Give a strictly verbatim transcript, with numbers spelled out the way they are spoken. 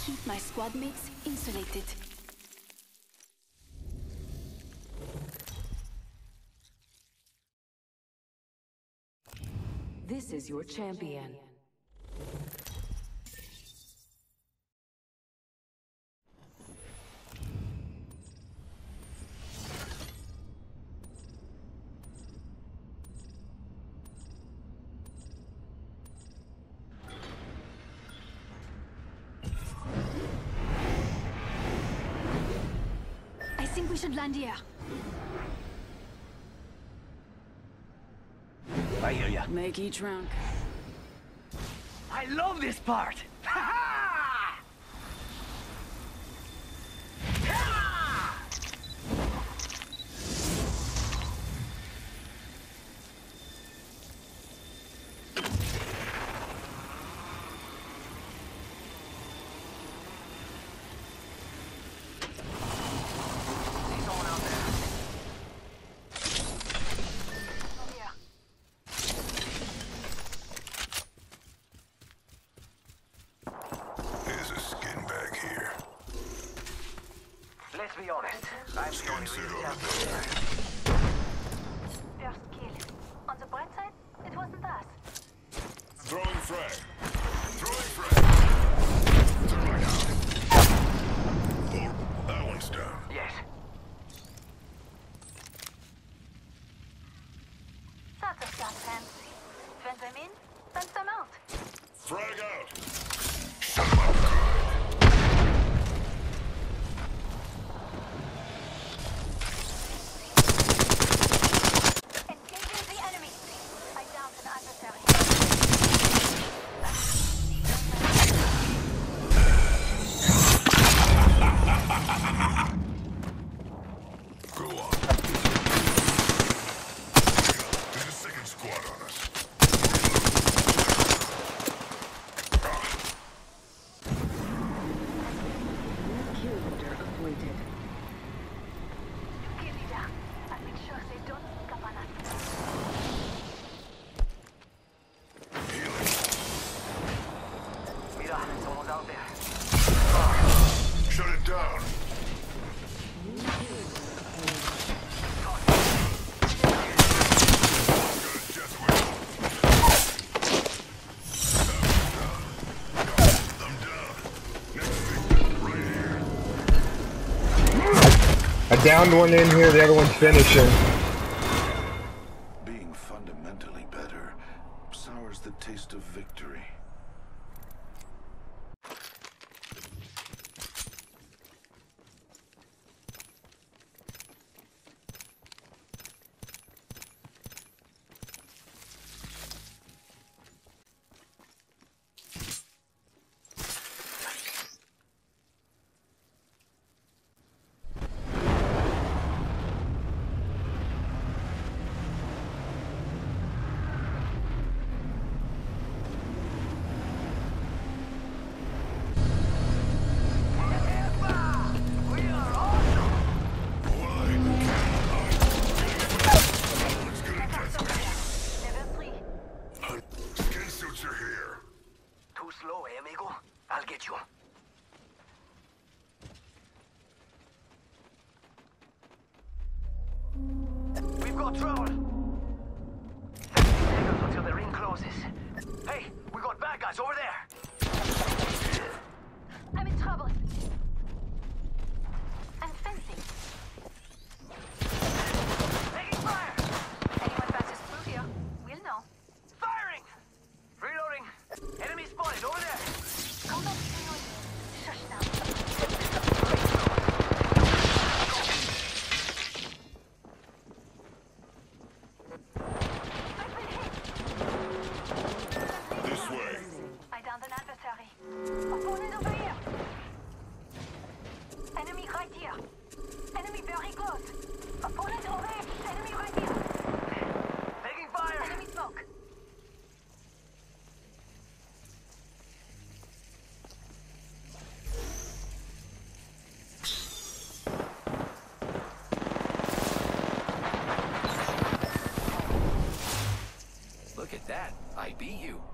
keep my squad mates insulated. This is your champion. I think we should land here. I hear ya. Make each round. I love this part! Ha ha! Let's be honest, I'm the only real champion there. First kill. On the bright side, it wasn't us. Throwing frag. Throwing frag. Throwing out. Oh, that one's down. Yes. That's a start fancy. Vent them in, vent them out. Frag out. Shut them up good. Shut it down. I downed one in here, the other one's finishing. Being fundamentally better sours the taste of victory. Slow, eh, amigo? I'll get you. We've got trouble. thirty seconds until the ring closes. Hey, we got bad guys over there. I'm in trouble. I'm fencing. Taking fire! Anyone passes through here, we'll know. Firing! Reloading. Enemy spotted over there. Combat signal. Shush now. This way. I downed an adversary. Opponent over here. Enemy right here. Enemy very close. Opponent over here. Enemy right here. Taking fire! Enemy smoke. Look at that. I beat you.